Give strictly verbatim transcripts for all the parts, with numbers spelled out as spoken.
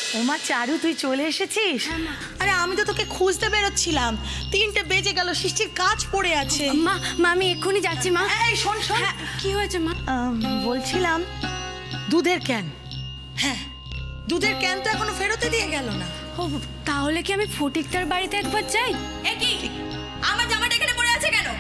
ওমা চারু, তুই চলে এসেছিস? আরে আমি তো তোকে খুঁজতে বেরোচ্ছিলাম, তিনটে বেজে গেল, সৃষ্টির কাজ পড়ে আছে। মা মা আমি এক্ষুনি যাচ্ছি মা। এই শোন শোন, কি হয়েছে মা? বলছিলাম দুধের ক্যান, হ্যাঁ দুধের ক্যান তো এখনো ফেরতে দিয়ে গেল না। ও তাহলে কি আমি ফটিকটার বাড়িতে একবার যাই? এ কি আমার জামাটা এখানে পড়ে আছে কেন?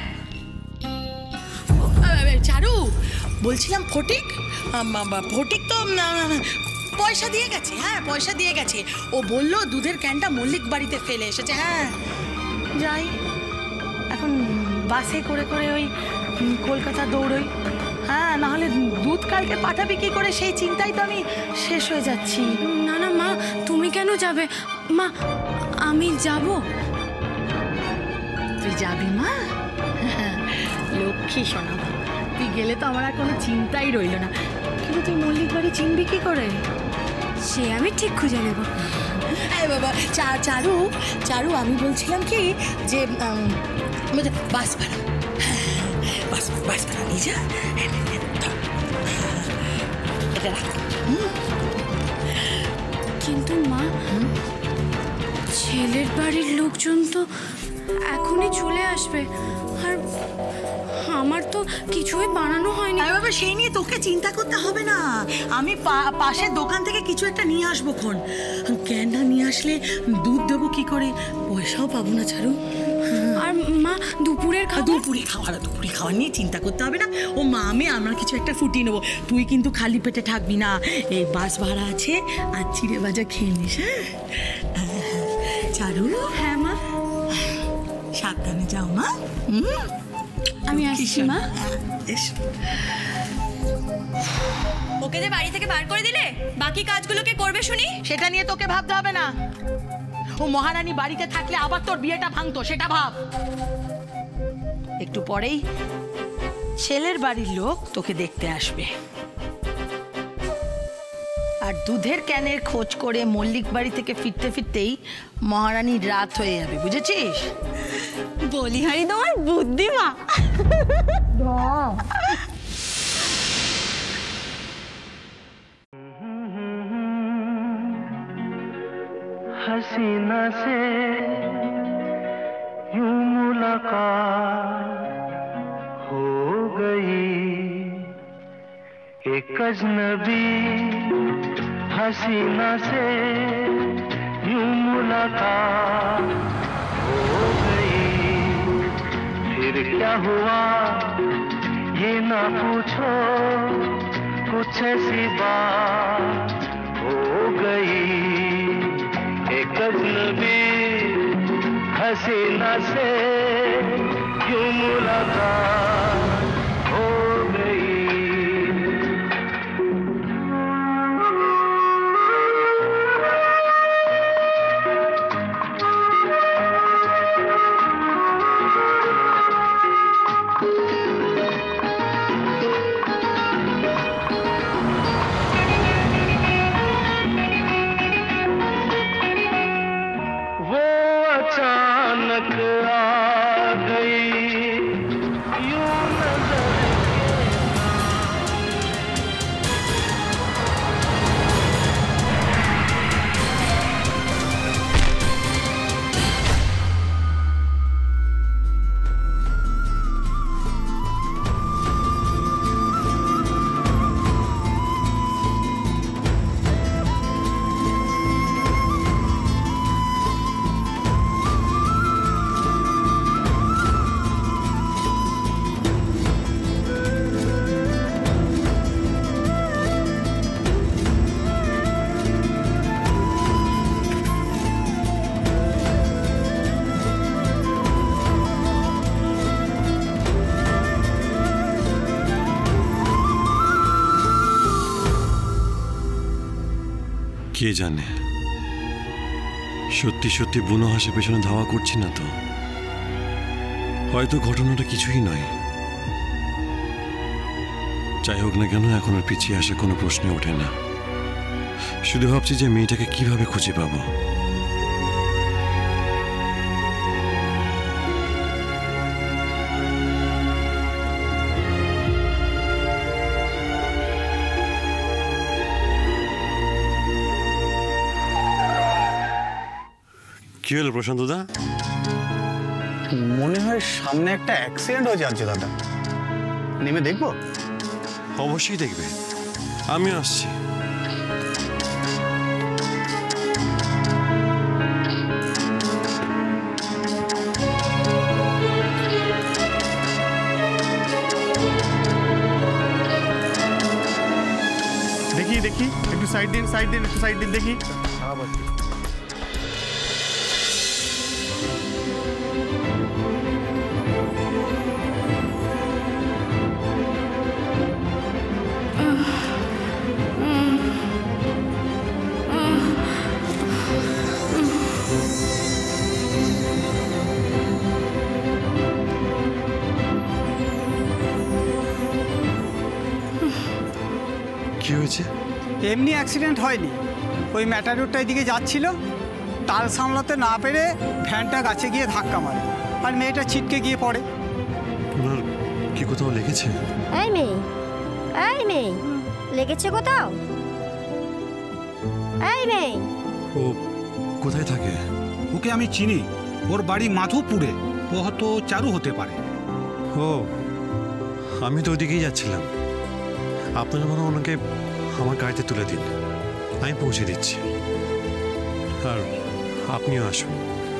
চারু বলছিলাম ফটিক ফটিক তো পয়সা দিয়ে গেছে। হ্যাঁ পয়সা দিয়ে গেছে, ও বললো দুধের ক্যানটা মল্লিক বাড়িতে ফেলে এসেছে। হ্যাঁ যাই, এখন বাসে করে করে ওই কলকাতা দৌড়ই। হ্যাঁ নাহলে দুধ কালকে পাঠাবি কি করে, সেই চিন্তায় তো আমি শেষ হয়ে যাচ্ছি। না না মা, তুমি কেন যাবে? মা আমি যাব। তুই যাবি মা? লক্ষ্মী সোনা, তুই গেলে তো আমার আর কোনো চিন্তাই রইল না। কিন্তু তুই মল্লিক বাড়ি চিনবি কি করে? সে আমি ঠিক খুঁজে নেব। এই বাবা চারু চারু আমি বলছিলাম কি যে বাস ভাড়া, বাস বাস ভাড়া নিয়ে যা, এটা রাখ। কিন্তু মা, ছেলের বাড়ির লোকজন তো এখনই চলে আসবে, আর আমার তো কিছুই বানানো হয়নি। আরে বাবা সেই নিয়ে তোকে চিন্তা করতে হবে না, আমি পাশের দোকান থেকে কিছু একটা নিয়ে আসবো। খন ক্যানটা নিয়ে আসলে দুধ দেবো কি করে, পয়সাও পাবো না চারু। আর মা দুপুরের খাওয়া? দুপুরে খাওয়ার দুপুরে খাওয়া নিয়ে চিন্তা করতে হবে না, ও মা আমি আমরা কিছু একটা ফুটিয়ে নেবো। তুই কিন্তু খালি পেটে থাকবি না, এই বাস ভাড়া আছে আর চিড়ে ভাজা খেয়ে নিস। হ্যাঁ চারু। হ্যাঁ মা। সাবধানে যাও মা। আমি আসছি মা। ওকে যে বাড়ি থেকে বার করে দিলে, বাকি কাজগুলো কে করবে শুনি? সেটা নিয়ে তোকে ভাবতে হবে না, ও মহারানী বাড়িতে থাকলে আবার তোর বিয়েটা ভাঙতো, সেটা ভাব। একটু পরেই ছেলের বাড়ির লোক তোকে দেখতে আসবে, আর দুধের ক্যানের খোঁজ করে মল্লিক বাড়ি থেকে ফিরতে ফিরতেই মহারানীর রাত হয়ে যাবে, বুঝেছিস? বলিহারি তোমার বুদ্ধি মা। हसीना से यूं मुलाकात हो गई, एक अजनबी हसीना से यूं मुलाकात हो गई। फिर क्या हुआ ये ना पूछो, कुछ ऐसी बात हो गई, एक अजनबी हसीना से यूं मुलाकात हो गई। अचानक आ गई यूं नजर কে জানে, সত্যি সত্যি বুনো হাসে পেছনে ধাওয়া করছি না তো, হয়তো ঘটনাটা কিছুই নয়। যাই হোক না কেন, এখন আর পিছিয়ে আসে কোনো প্রশ্ন ওঠে না। শুধু ভাবছি যে মেয়েটাকে কিভাবে খুঁজে পাবো। কি হলো প্রশান্ত দা? মনে হয় সামনে একটা অ্যাক্সিডেন্ট হয়ে যাচ্ছে দাদা, নেমে দেখবো? অবশ্যই দেখবে, আমিও আসছি। দেখি দেখি একটু সাইড দিন, সাইড দিন, একটু সাইড দিন দেখি। কি হয়েছে? এমনি অ্যাক্সিডেন্ট হয়নি, ওই ম্যাটাডোরটা এদিকে যাচ্ছিল, তাল সামলাতে না পেরে ভ্যানটা গাছে গিয়ে ধাক্কা মারে আর মেয়েটা ছিটকে গিয়ে পড়ে। ওনার কি কোথাও লেগেছে? এই মেয়ে, এই মেয়ে, লেগেছে কোথাও? এই মেয়ে, ও কোথায় থাকে? ওকে আমি চিনি, ওর বাড়ি মাধবপুরে, ও হয়তো চারু হতে পারে। ও, আমি তো ওইদিকেই যাচ্ছিলাম। আপনারা মনে হয় ওনাকে আমার গাড়িতে তুলে দিন, আমি পৌঁছে দিচ্ছি। আর আপনিও আসুন।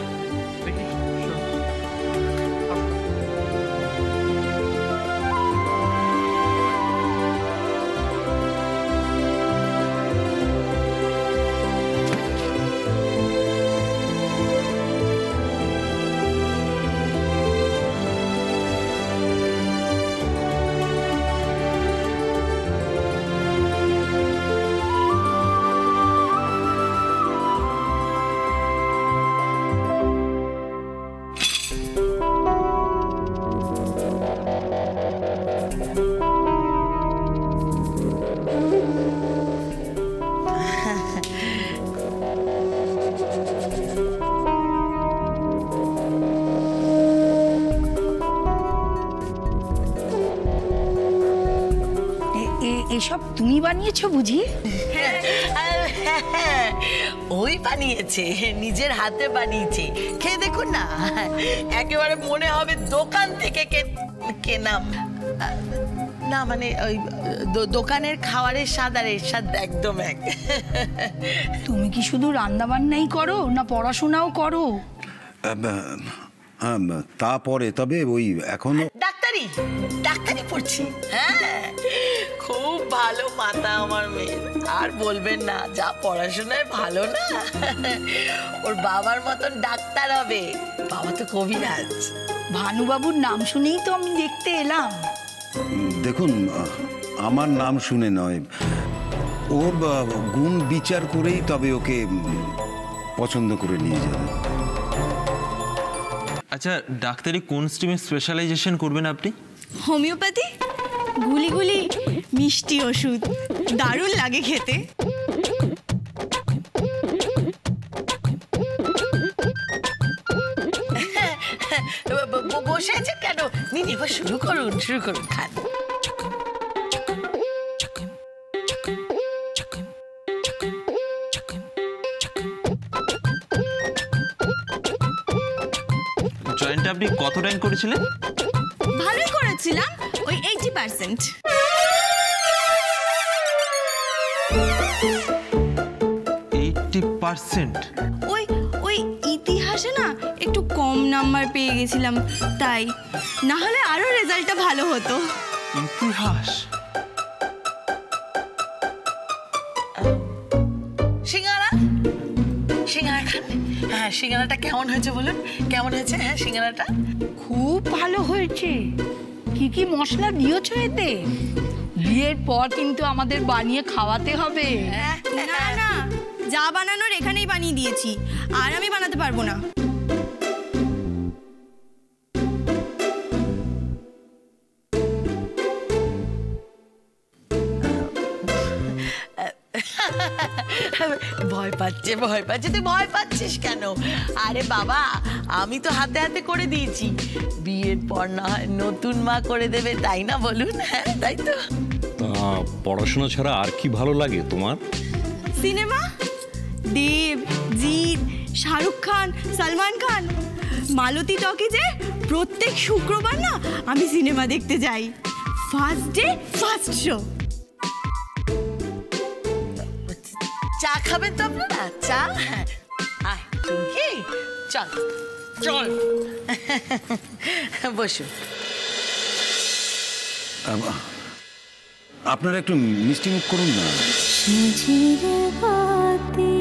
এসব তুমি বানিয়েছো বুঝি? ওই বানিয়েছে, নিজের হাতে বানিয়েছে। খেয়ে দেখুন না, একেবারে মনে হবে দোকান থেকে কেনা। না মানে ওই দোকানের খাবারের স্বাদ আর এর স্বাদ একদম এক। তুমি কি শুধু রান্না বান্নাই করো না পড়াশোনাও করো? তা পরে, তবে ওই এখনো ডাক্তারি ডাক্তারি পড়ছি। হ্যাঁ, খুব ভালো মাথা আমার মেয়ের, আর বলবেন না, যা পড়াশোনায় ভালো না, ওর বাবার মতন ডাক্তার হবে। বাবা তো কবিরাজ। ভানুবাবুর নাম শুনেই তো আমি দেখতে এলাম। দেখুন, আমার নাম শুনে নয়, ওর গুণ বিচার করেই তবে ওকে পছন্দ করে নিয়ে যাবে। আচ্ছা, ডাক্তারি কোন স্ট্রিমে স্পেশালাইজেশন করবেন আপনি? হোমিওপ্যাথি, গুলি গুলি মিষ্টি ওষুধ, দারুণ লাগে খেতে। বসে আছে কেন? নিন, এবার শুরু করুন, শুরু করুন, খান। জয়েন্টে আপনি কত র্যাঙ্ক করেছিলেন? ভালোই করেছিলাম, ওই এইটি পার্সেন্ট। Eighty percent? ওই ওই ইতিহাসে না একটু কম নাম্বার পেয়ে গেছিলাম, তাই না হলে আরো রেজাল্টটা ভালো হতো। ইতিহাস? সিঙ্গারা, সিঙ্গারা খান। হ্যাঁ, সিঙ্গারাটা কেমন হয়েছে বলুন, কেমন হয়েছে? হ্যাঁ, সিঙ্গারাটা খুব ভালো হয়েছে। কি কি মশলা দিয়েছো এতে? বিয়ের পর কিন্তু আমাদের বানিয়ে খাওয়াতে হবে। না না, যা বানানোর এখানেই বানিয়ে দিয়েছি, আর আমি বানাতে পারবো না। ভয় পাচ্ছে, ভয় পাচ্ছে। তুই ভয় পাচ্ছিস কেন? আরে বাবা, আমি তো হাতে হাতে করে দিয়েছি। বিয়ের পর না হয় নতুন মা করে দেবে, তাই না বলুন? হ্যাঁ, তাই তো। তা পড়াশোনা ছাড়া আর কি ভালো লাগে তোমার? সিনেমা, দেব, জিৎ, শাহরুখ খান, সালমান খান। মালতী টকিজে প্রত্যেক শুক্রবার না আমি সিনেমা দেখতে যাই। First day first show. চা খাবেন তো আপনারা? চা? হ্যাঁ আয় টুকি, চল চল বসুন। আপনারা একটু মিষ্টি মুখ করুন না। সাজিয়ে বাতি